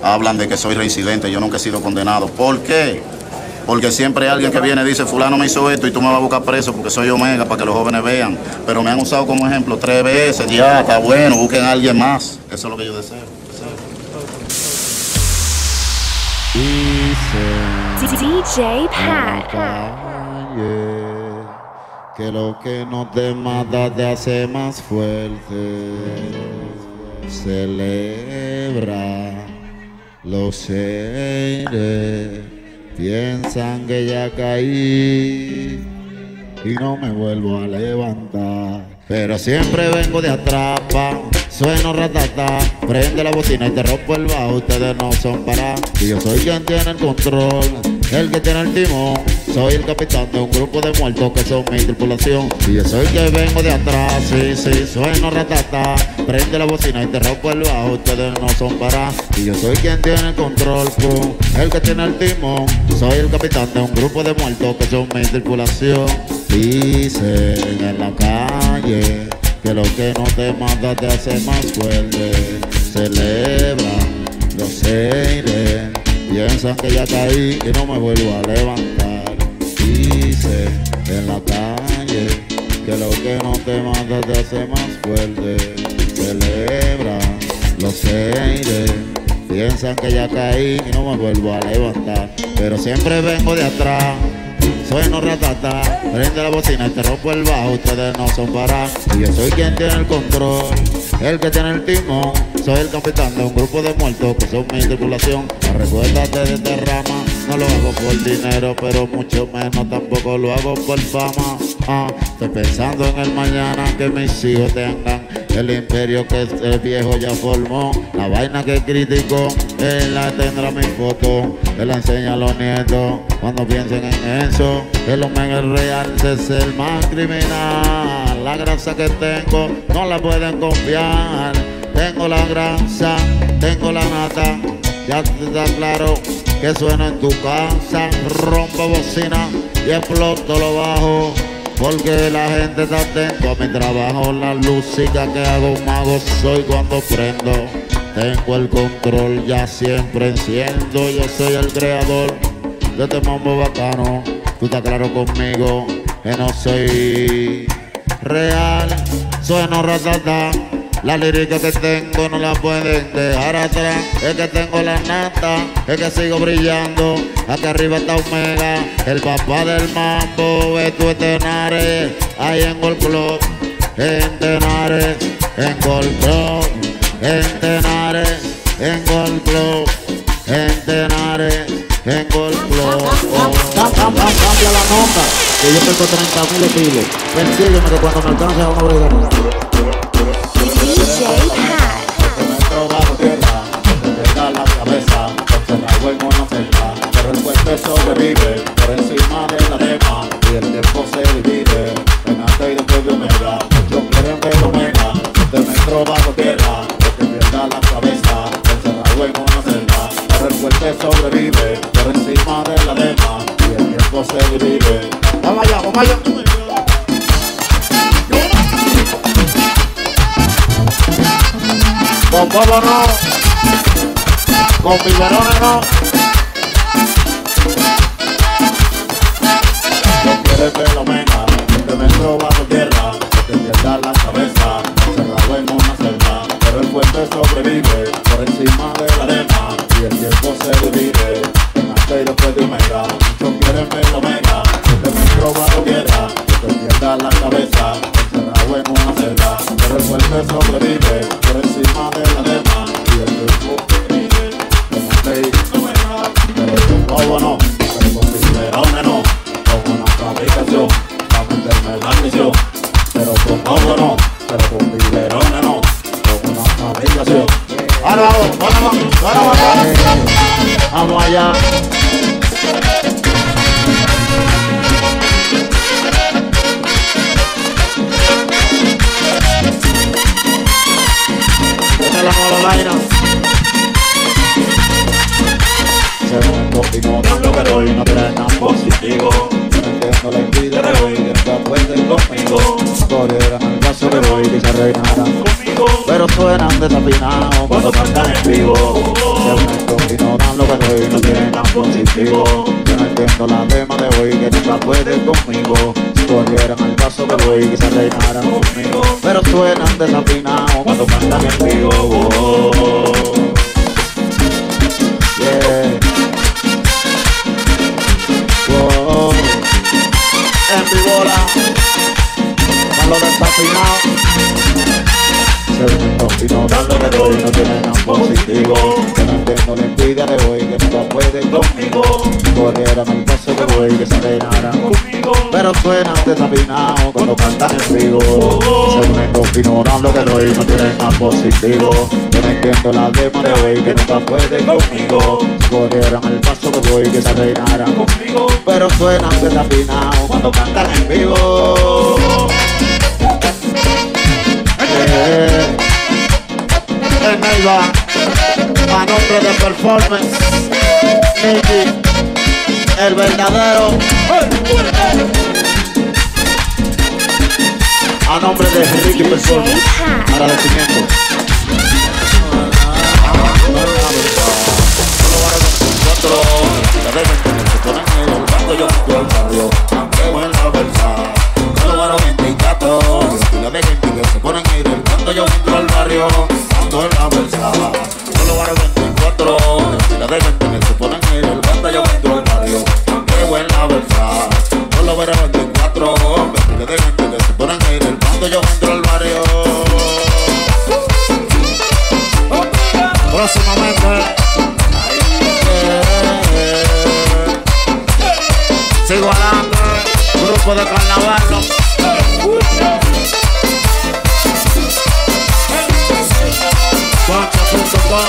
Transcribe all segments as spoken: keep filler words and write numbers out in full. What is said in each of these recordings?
hablan de que soy reincidente. Yo nunca he sido condenado. ¿Por qué? Porque siempre hay alguien que viene y dice, fulano me hizo esto y tú me vas a buscar preso porque soy Omega, para que los jóvenes vean. Pero me han usado como ejemplo tres veces. Ya, está bueno, busquen a alguien más. Eso es lo que yo deseo. D J Pat. Que lo que no te mata te hace más fuerte. Celebra los seres. Piensan que ya caí y no me vuelvo a levantar. Pero siempre vengo de atrás, pa, sueno ratata, prende la bocina y te rompo el bajo. Ustedes no son para, y yo soy quien tiene el control, el que tiene el timón. Soy el capitán de un grupo de muertos que son mi tripulación. Y yo soy que vengo de atrás, sí, sí, sueno ratata, prende la bocina y te rompo el bajo. Ustedes no son para, y yo soy quien tiene el control, pum, el que tiene el timón. Soy el capitán de un grupo de muertos que son mi tripulación. Dicen en la calle que lo que no te mata te hace más fuerte. Celebran los seres, piensan que ya caí y no me vuelvo a levantar. Dicen en la calle que lo que no te mata te hace más fuerte. Celebran los seres, piensan que ya caí y no me vuelvo a levantar. Pero siempre vengo de atrás, sueno ratata, prende la bocina y te rompo el bajo. Ustedes no son para, y yo soy quien tiene el control, el que tiene el timón. Soy el capitán de un grupo de muertos que son mi tripulación. Recuérdate de esta rama, no lo hago por dinero, pero mucho menos tampoco lo hago por fama. Ah, estoy pensando en el mañana, que mis hijos tengan el imperio que el viejo ya formó. La vaina que criticó, él la tendrá mi foto, él la enseña a los nietos cuando piensen en eso. El Omega es real, es el más criminal. La grasa que tengo no la pueden confiar. Tengo la grasa, tengo la nata, ya te está claro que suena en tu casa. Rompo bocina y exploto lo bajo, porque la gente está atento a mi trabajo. La música que hago un mago soy cuando prendo. Tengo el control, ya siempre enciendo. Yo soy el creador de este mambo bacano. Tú estás claro conmigo que no soy real. Sueno ratata, la lírica que tengo no la pueden dejar atrás. Es que tengo la nata, es que sigo brillando. Acá arriba está Omega, el papá del mambo. Esto es Tenares, ahí en Gold Club. En Tenares, en Gold Club. En Tenares, en Gold Club. En Tenares, en Gold Club. Cambia la nota, que yo tengo treinta mil kilos. Persígueme que cuando me alcance a una brigada. D J Pat. Bajo tierra, te pierda la cabeza, encerrado en una celda, pero el fuerte sobrevive por encima de la arena y el tiempo se divide en antes y después de Omega. Muchos quieren ver Omega, de metro bajo tierra, te pierda la cabeza, encerrado en una celda, pero el fuerte sobrevive por encima de la arena y el tiempo se divide. Vamos allá, vamos allá. Con bobo no, con biberones no. No quieres ver la Omega, te metro bajo tierra, te pierda la cabeza, encerrado en una celda, pero el fuerte sobrevive por encima de la arena y el tiempo se divide en antes y después de Omega. Muchos quieren ver la Omega, te metro bajo tierra, te pierda la cabeza, encerrado en una celda, pero el fuerte sobrevive por encima de la arena y el tiempo se divide en antes y después de Omega. Pero con bobo no, pero con biberones no, con una fabricación para meterme la misión. Pero con bobo no, pero con biberones no, con una fabricación. Ahora vamos, ahora vamos, ahora vamos, vamos allá. La vaina se me y no dan lo que doy, no traen tan positivo. No entiendo la envidia de hoy, que está fuerte conmigo. Corrieran al caso de hoy que se reinaran conmigo, pero suenan desafinados cuando cantan en vivo. Se me hoy no tiene nada positivo. Yo no entiendo la dema de hoy que nunca puede conmigo. Si corrieran al paso que voy que se reinaran conmigo, pero suenan desafinados cuando cantan en vivo. Oh, yeah. Oh, en vivo la con los desafinados. Y no dando de hoy no tienen nada positivo. Que no entiendo la envidia de hoy que nunca puede conmigo. Corrieran el paso que voy que se reinaran conmigo, pero suenan desafinados cuando cantan en vivo. Según ignorando que hoy no tienen nada positivo. Yo no entiendo la demo de hoy que nunca puede conmigo. Corrieran el paso que voy que se reinaran conmigo, pero suenan desafinados cuando cantan en vivo. Eh, En Neiva, a nombre de Performance, Nicky, el verdadero. A nombre de Ricky Performance, agradecimiento. Yo entro al barrio, ando en la bolsa. Solo varo veinticuatro, la de gente que se ponen en el banda. Yo entro al barrio, ando en la bolsa. Solo varo veinticuatro, la de gente que se ponen en el banda. Yo entro al barrio. Próximamente sigo adelante, grupo de carnaval. Pancho punto com,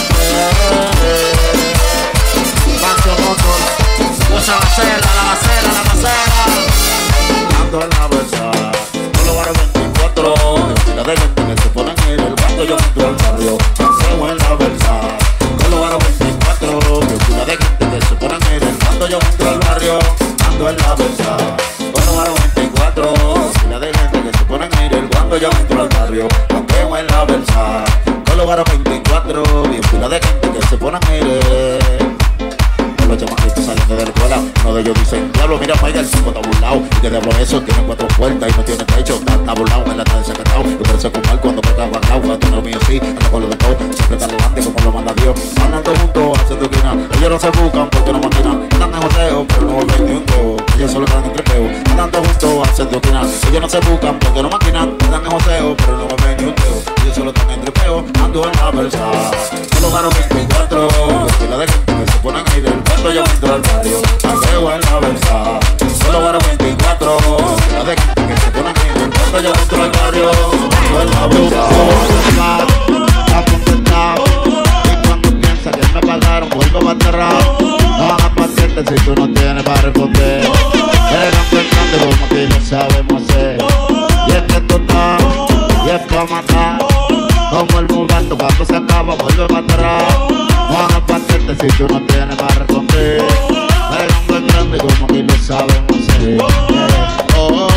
Pancho Motor, usa la cera, la bacera, la bacera. Ando en la bolsa, solo varo veinticuatro. La de gente que se ponen en el bando. Yo entro al barrio, ando en la bolsa. Solo varo veinticuatro. La de gente que se ponen en el bando. Yo entro al barrio, ando en la bolsa. Solo varo veinticuatro. La de gente que se ponen en el bando. Yo entro al barrio, ando en la bolsa. Solo varo veinticuatro, bien fila de gente que se pone a mirar. Con los chamaquitos saliendo de la escuela, uno de ellos dice: diablo, mira, Mike, el tipo está burlado. Y que diablo eso, tiene cuatro puertas y no tiene techo. Está burlado, en la tarde desacatado. Yo parece con mal cuando pega guardado. Cuando no lo mío sí, anda con lo de todo. Siempre está delante como lo manda Dios. Andando juntos, haciendo esquina. Ellos no se buscan porque no maquinan. Andan en joteo, pero no vuelven ni un dedo. Ellos solo están en tripeo. Andando juntos, haciendo esquina. Ellos no se buscan porque no maquinan. Andan en joteo, pero no vuelven ni un dedo. Ellos solo están en tripeo. Ando en la bolsa. Solo gano veinticuatro. Fila de gente que se ponen ahí del cuento. Yo entro al barrio, ando en la bolsa. Solo gano veinticuatro. Fila de gente que se ponen ahí del cuento. Yo entro al barrio, ando en la bolsa. Está contentado. Y cuando piensa que me pagaron, vuelvo para atrás. No hagas paciente si tú no tienes para responder. Eres tan grande como que lo sabemos hacer. Y es que tú estás, y es para matar. Como el momento cuando se acaba, vuelve para atrás. No hagas paciente si tú no tienes para responder. Eres tan grande como que lo sabemos hacer. Oh, oh,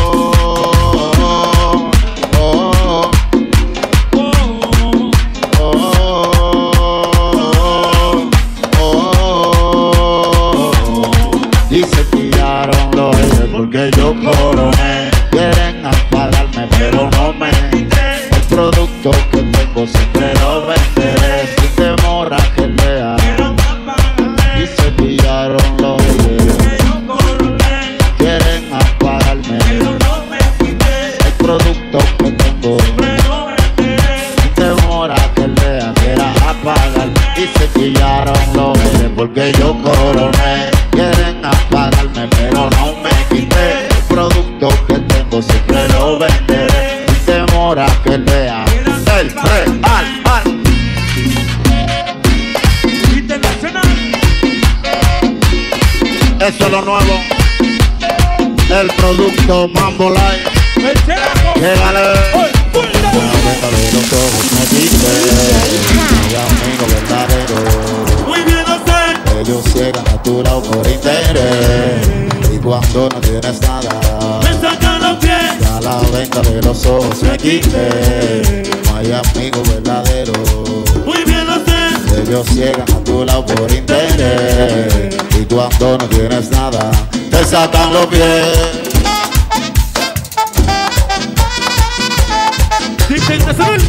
oh, oh, oh, oh, oh. Dice que tiraron los reyes porque yo coroné. Quieren apagarme pero no me. El producto que tengo siempre lo venderé sin temor a que lea. Y se pillaron los reyes. Quieren apagarme. El producto que tengo sin temor a que lea. Quiera apagar. Y se pillaron los reyes porque yo coroné. Quieren apagarme pero no me quité. El producto que tengo siempre lo venderé sin temor a que lea. El real, al. Eso es lo nuevo. El producto Mambo Live. Llegale. Los ojos me dicen, mi amigo verdadero. Muy bien, usted. Ellos llegan a tu lado por interés. Y cuando no tienes nada, Me sacan los pies. ya la venta de los ojos me quité. No hay amigo verdadero. Muy bien, usted. Ellos llegan a tu lado por interés y cuando no tienes nada te sacan los pies. D J Nacional.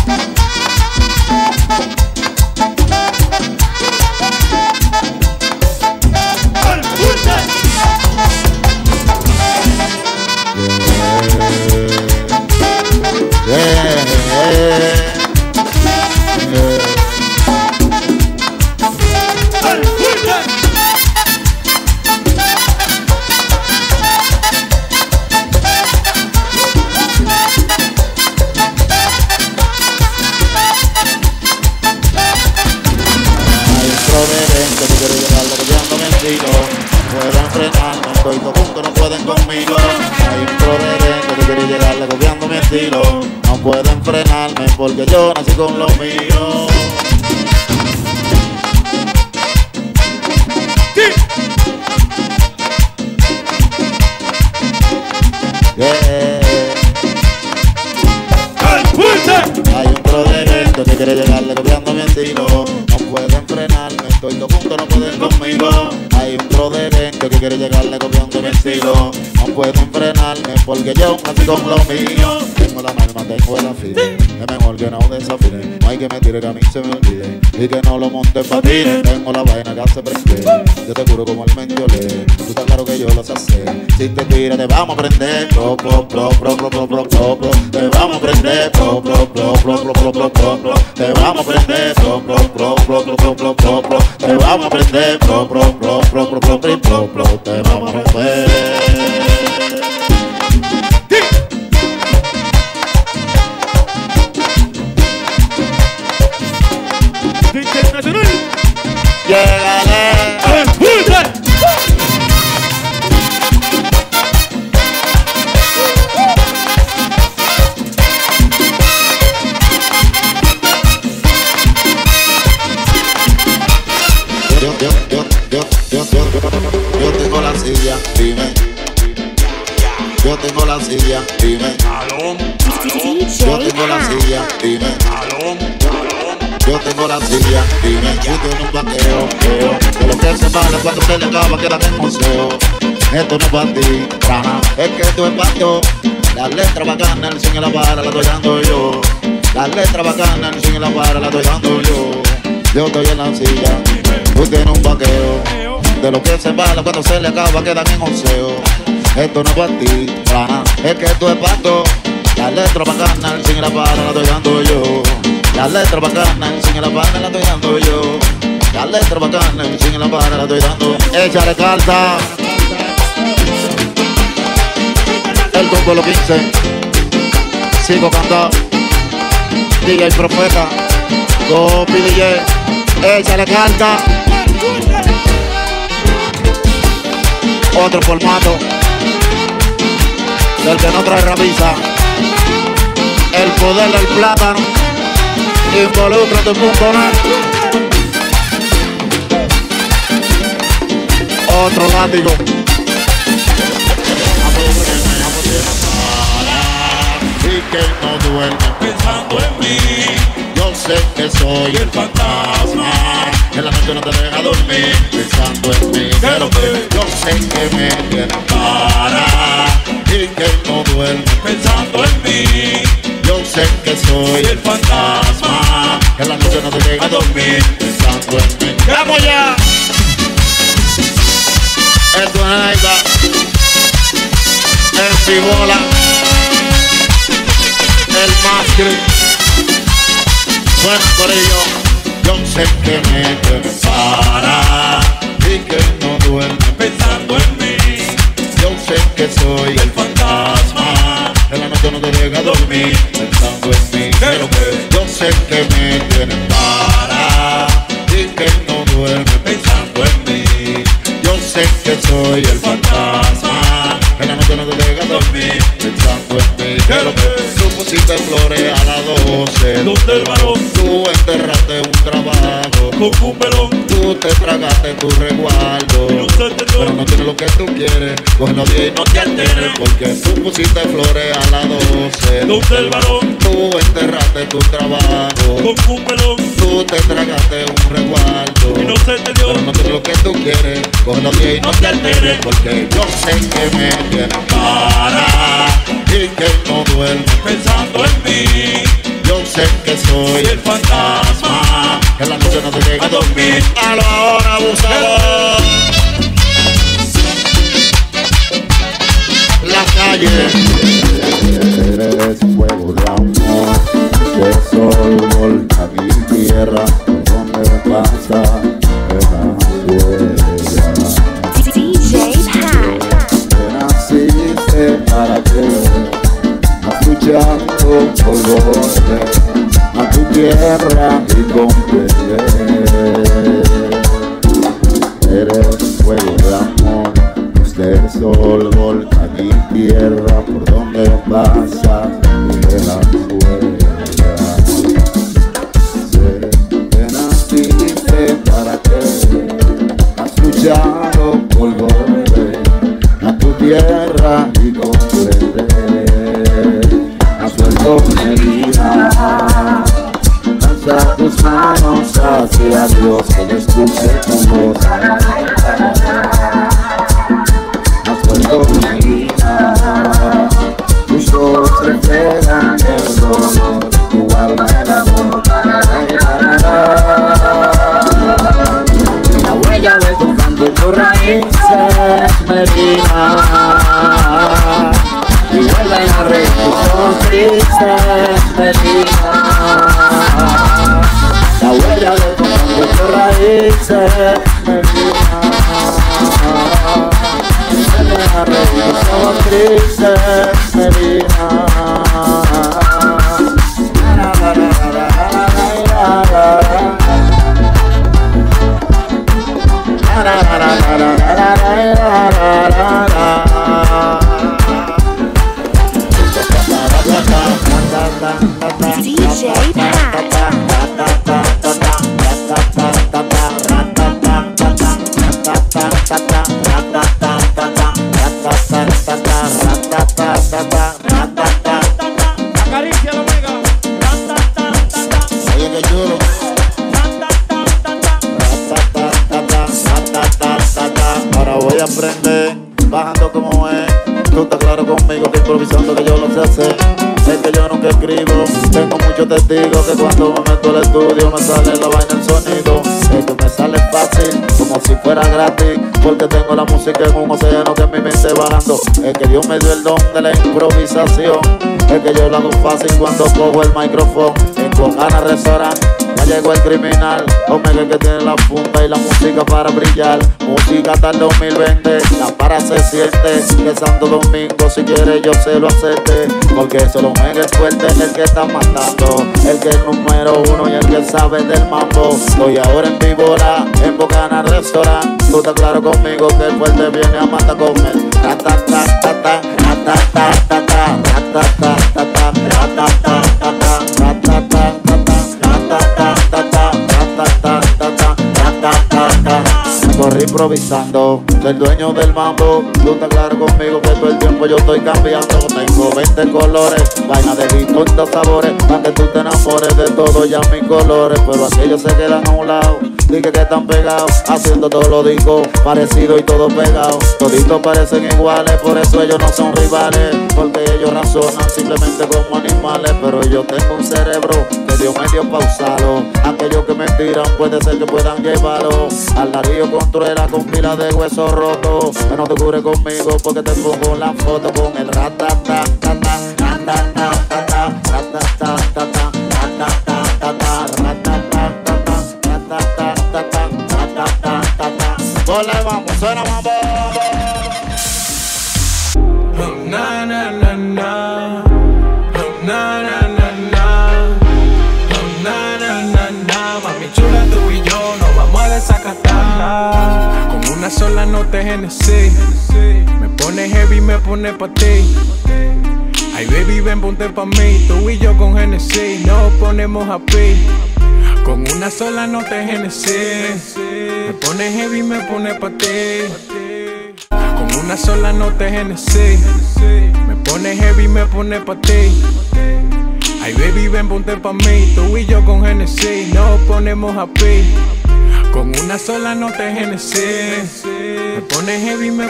Al fuerte. Yeah, yeah, yeah. Pueden frenarme, estoy todo junto, no pueden conmigo. Hay un progredente que quiere llegarle copiando mi estilo. No pueden frenarme porque yo nací con lo mío. Yeah. Hay un progredente que quiere llegarle copiando mi estilo. No pueden frenarme, estoy todo junto, no pueden conmigo. Hay un proderente que quiere llegarle copiando mi estilo. No pueden frenarme porque yo nací con lo mío. Tengo la norma, tengo el afine. Es mejor que no desafine. No hay que me tire que a mí se me olvide y que no lo monte en patines. Tengo la vaina que hace prender. Yo te juro como el mendiolé. Tú estás claro que yo lo sé hacer. Si te tira te vamos a prender. Pro, pro, pro, pro, pro, pro, pro, pro, pro. Te vamos a prender. Pro, pro, pro, pro, pro, pro, pro, pro, pro. Te vamos a prender. Pro, pro, pro, pro, pro, pro, pro, pro, pro. Te vamos a prender. Pro, pro, pro, pro, pro, pro, pro, pro, pro. Te vamos a romper. Internacional. Llegale. Al fuerte. Yo, yo, yo, yo, yo, yo, yo tengo la silla, dime. Yo tengo la silla, dime. Yo tengo la silla, dime. Yo tengo la silla, dime. Yo tengo un vaqueo, veo. De lo que se vale cuando se le acaba queda en el museo. Esto no es para ti, rana, es que esto es para yo. Las letras bacanas, el swing y la vara la estoy dando yo. Las letras bacanas, el swing y la vara la estoy dando yo. Yo estoy en la silla, tú tienes un vaqueo. De lo que se vale cuando se le acaba quedan en oseo. Esto no es para ti, rana, es que esto es para todo. Las letras bacanas, el swing y la vara la estoy dando yo. Las letras bacanas, el swing y la vara la estoy dando yo. Las letras bacanas, el swing y la vara la estoy dando. Échale carta. El combo los quince. Sigo cantando. D J Profeta. Copy D J. Échale carta. Otro formato. Del que no trae rabiza. El poder del plátano. Involucra tu punto net. Otro látigo. Y que no duerme Pensando en mí. Yo sé que soy el fantasma. En la noche no te deja dormir pensando en mí. Pero que yo sé que me tiene para. Y que no duerme Pensando en mí. Yo sé que soy El fantasma. en la noche no te deja dormir pensando en mí. ¡Vamos ya! Esto es nada. En Fibola. El Mascri. Bueno, por ello, yo sé que me tiene para y que no duerme Pensando en mí. Yo sé que soy El fantasma. en la noche no te deja dormir pensando en mí. Pero que Yo sé que me tiene para y que no duerme Pensando en mí. Yo sé que soy el fantasma en la noche noche no te dejas dormir pensando en mí. ¿Qué lo que? Tú pusiste flores a las doce. Donde el varón Tú enterraste un trabajo. con un pelón Tú te tragaste tu resguardo. y no se te Pero no tienes lo que tú quieres. Cógelo bien y no te alteres. Porque tú pusiste flores a las doce. Donde el varón Tú enterraste tu trabajo. con un pelón Tú te tragaste un resguardo. y no se te dio Pero no tienes lo que tú quieres. Cógelo bien y no te alteres. Porque yo sé que me tienes para y que no duermo pensando en mí. Yo sé que soy Y el fantasma que en la noche no te deja dormir. A la hora abusador. La calle. Eres fuego de amor, de sol, volca mi tierra, donde pasa la huella. D J Pat. Te naciste para que vas luchando por volver a tu tierra y comprender. Eres fuego de amor, luz del sol, volca mi tierra, por donde pasas y dejas huellas. Te naciste para que has luchado por volver a tu tierra y comprender. Has vuelto medida, lanza tus manos hacia Dios, que te escuche tu voz. Has vuelto medida, tus ojos reflejan el dolor, tu alma el amor. La huella de tu canto y tus raíces, Medina, y vuelven a reír tus ojos tristes, Medina. La huella de tu canto y tus raíces, Medina, y vuelven a reír tus ojos tristes, Medina. La, la, la, la, la, la, la, la. D J Pat. acaricia la omega. Oye, qué chulo. Ahora voy a aprender bajando como es. Tú estás claro conmigo que improvisando que yo lo sé hacer. Es que yo nunca escribo, tengo muchos testigos que cuando me meto al estudio me sale la vaina el sonido. Es que me sale fácil, como si fuera gratis, porque tengo la música en un océano que en mi mente bajando. Es que Dios me dio el don de la improvisación. Es que yo lo hago fácil cuando cojo el micrófono. En Cojana Restaurant ya llegó el criminal, Omega que tiene la funda y la música para brillar. Música hasta el dos mil veinte, la para se siente. Que Santo Domingo si quiere yo se lo acepte, porque solo Omega es fuerte, el que está matando, el que es número uno y el que sabe del mambo. Estoy ahora en Víbora, en Bocana Restaurant. Tú estás claro conmigo que el fuerte viene a matar con él. Ratatatata, ratatatata, ratatatata, ratatatata, ratatatata. Corrí improvisando, del dueño del mambo. Tú estás claro conmigo que todo el tiempo yo estoy cambiando. Tengo veinte colores, vaina de distintos sabores, para que tú te enamores de todo ya mis colores. Pero aquellos se quedan a un lado, dije que están pegados, haciendo todo lo digo, parecido y todo pegado. Toditos parecen iguales, por eso ellos no son rivales, porque ellos razonan simplemente como animales. Pero yo tengo un cerebro que Dios me dio pausado. Aquellos que me tiran puede ser que puedan llevarlo al narío con truela, con pila de huesos rotos. Que no te cure conmigo porque te pongo la foto con el ratata, tata, ratata, tata, ratata, tata, ratata, tata, ratata, tata, ratata, tata. Ponle vamos, suena mambo. Na na na na, na na na na, na na na na. Mami chula, tú y yo nos vamos a desacatar con una sola nota de Genesis. Me pone heavy, me pone pa' ti. Ay baby, ven, ponte pa' mí. Tú y yo con Genesis nos ponemos happy. Con una sola nota de Genesis. Me pone heavy, me pone pa' ti. Con una sola nota de Genesis. Me pone heavy, me pone pa' ti. Ay baby, ven, ponte pa' mí. Tú y yo con Genesis nos ponemos happy. Con una sola nota de Genesis. Me pone heavy, me